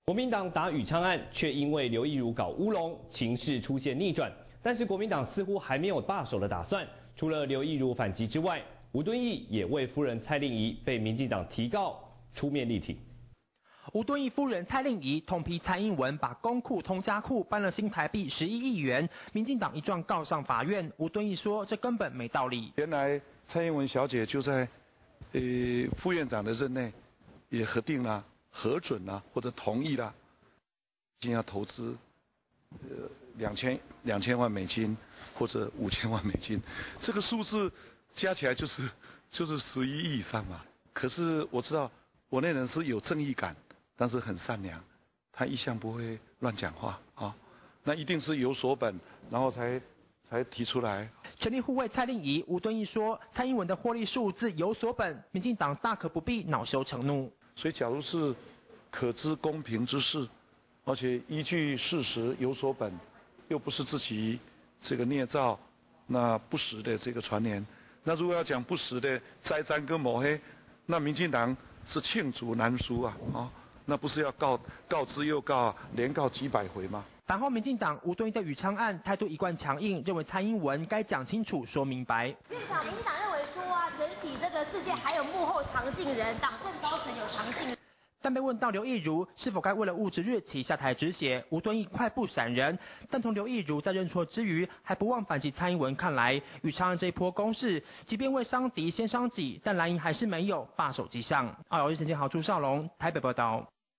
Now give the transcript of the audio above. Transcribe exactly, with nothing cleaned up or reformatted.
国民党打宇昌案，却因为刘益如搞乌龙，情势出现逆转。但是国民党似乎还没有罢手的打算。除了刘益如反击之外，吴敦义也为夫人蔡令仪被民进党提告出面力挺。 吴敦义夫人蔡令仪痛批蔡英文把公库通家库搬了新台币十一亿元，民进党一状告上法院。吴敦义说这根本没道理。 原来蔡英文小姐就在呃副院长的任内也核定了。 核准啦、啊，或者同意啦、啊，已经要投资，呃，两千两千万美金或者五千万美金，这个数字加起来就是就是十一亿以上嘛。可是我知道我那人是有正义感，但是很善良，他一向不会乱讲话啊，那一定是有所本，然后才才提出来。 全力护卫蔡令仪，吴敦义说，蔡英文的获利数字有所本，民进党大可不必恼羞成怒。 所以，假如是可知公平之事，而且依据事实有所本，又不是自己这个捏造，那不实的这个传言，那如果要讲不实的栽赃跟抹黑，那民进党是罄竹难书啊！啊，那不是要告告知又告，连告几百回吗？ 反后，民进党吴敦义的宇昌案态度一贯强硬，认为蔡英文该讲清楚、说明白。 院长，民进党认为说啊，整体这个事件还有幕后藏镜人，党政高层有藏镜人。 但被问到刘益如是否该为了物质日期下台止血，吴敦义快步闪人。但同刘益如在认错之余，还不忘反击蔡英文。看来宇昌案这一波攻势，即便为伤敌先伤己，但蓝营还是没有罢手迹象。二幺一陈建豪、朱少龙台北报道。